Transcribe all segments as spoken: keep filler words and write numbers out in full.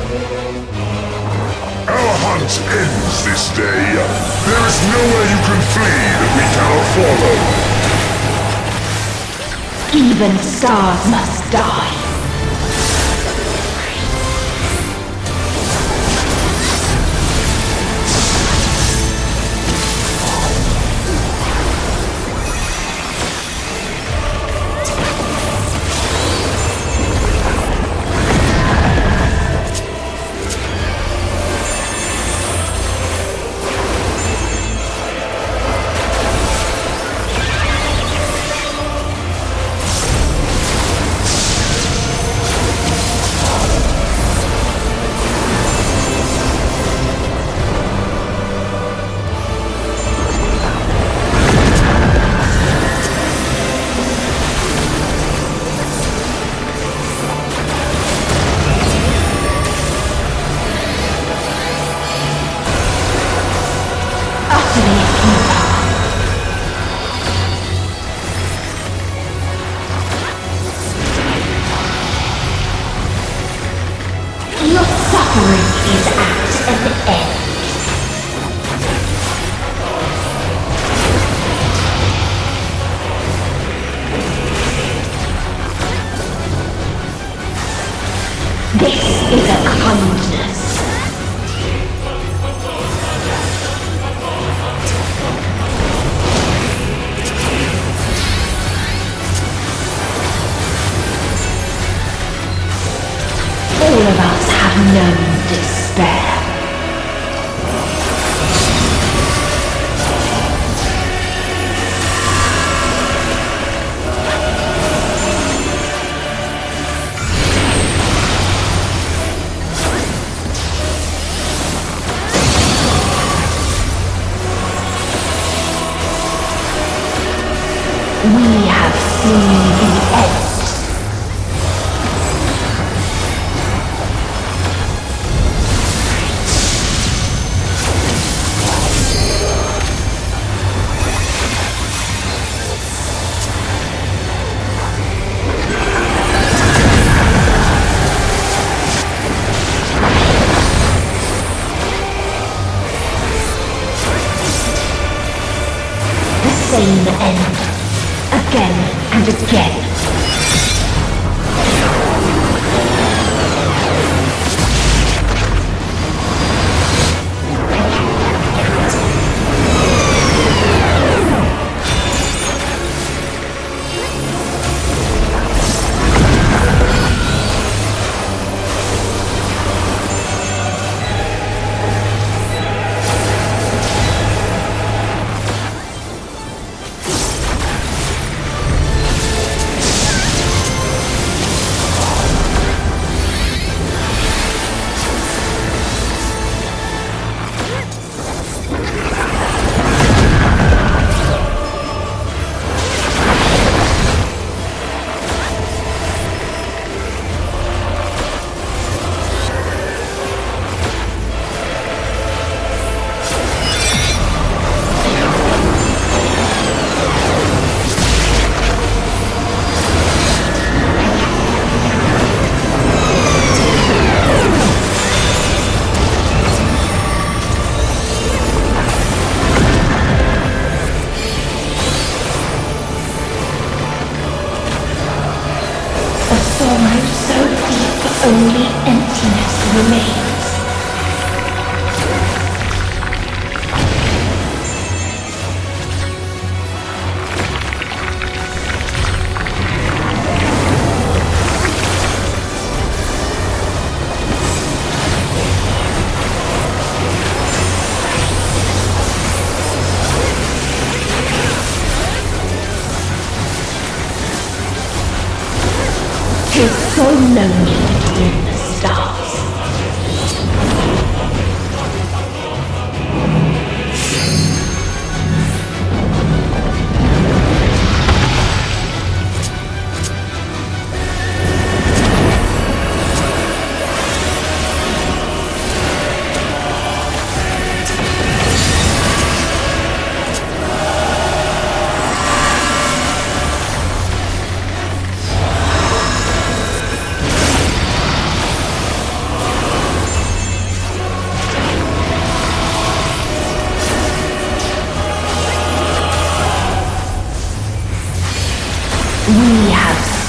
Our hunt ends this day. There is nowhere you can flee that we cannot follow. Even stars must die. Your suffering is at an end. This is a kindness. All of us have known despair. We have seen the end. The same end. Again and again. Sorrow so deep, only emptiness remains. Tis so lonely between the stars.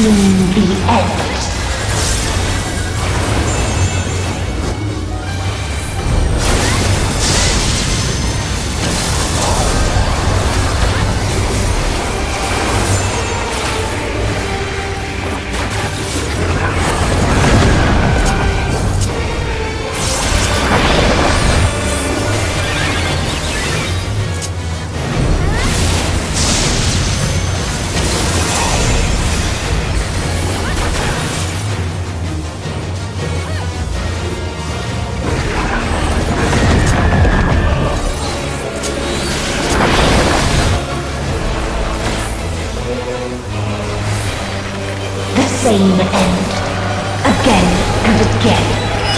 seen the end. Same end, again and again.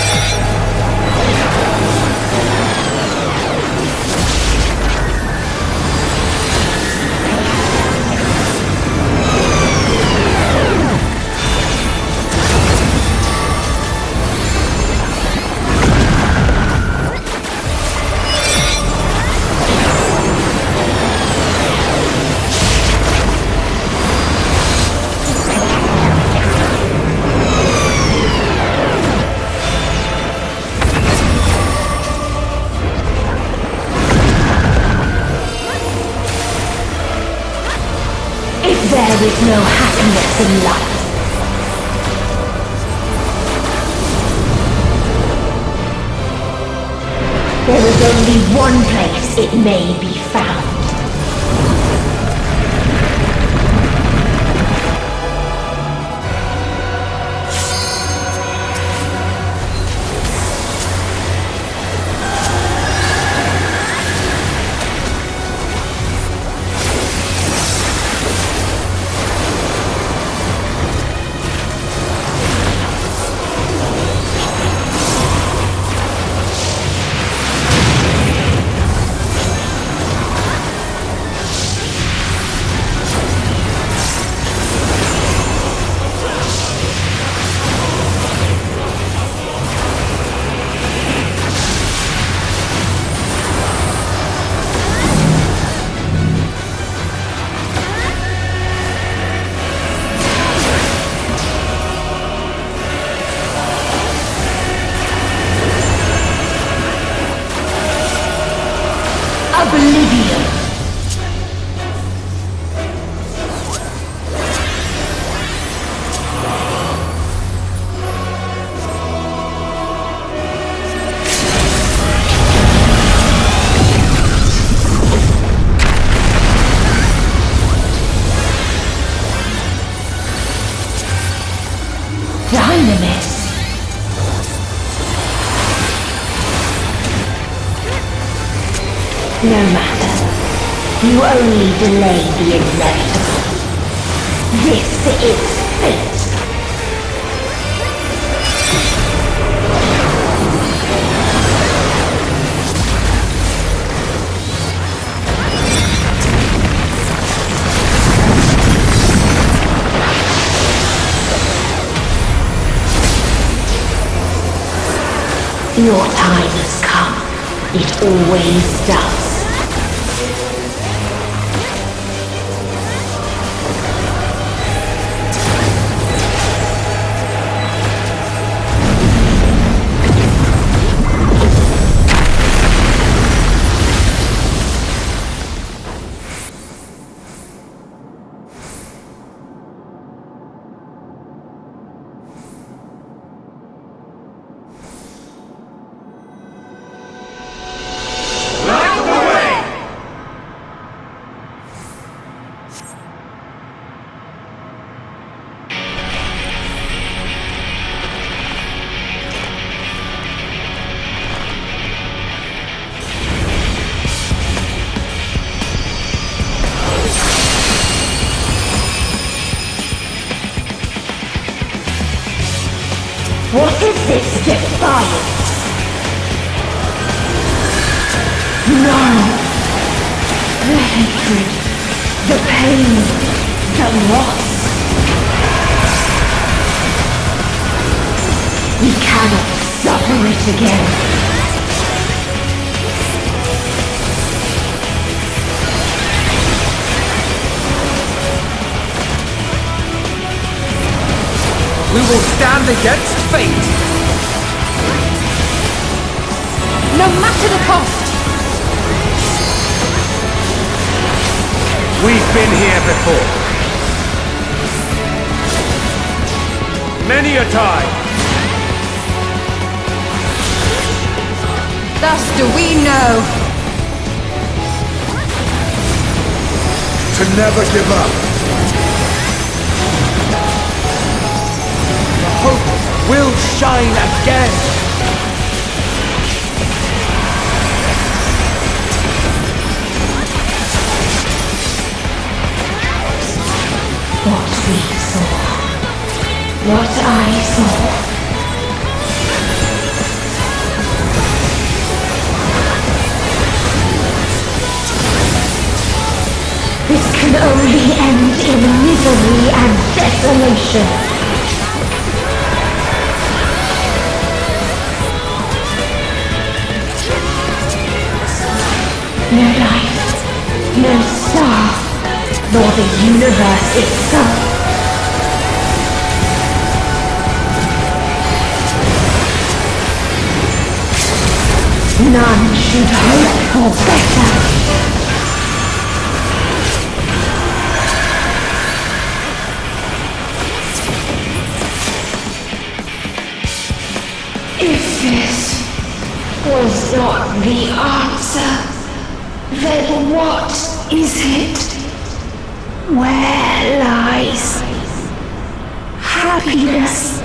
There is no happiness in life. There is only one place it may be found. Oblivion. Dynamis. No matter. You only delay the inevitable. This is fate. Your time has come. It always does. What is this defiance? No! The hatred, the pain, the loss. We cannot suffer it again. We will stand against fate! No matter the cost! We've been here before. Many a time. Thus do we know. To never give up. The hope will shine again. What we saw. What I saw. This can only end in misery and desolation. No light, no star. Nor the universe itself. None should hope for better. If this was not the answer, then what is it? Where lies happiness?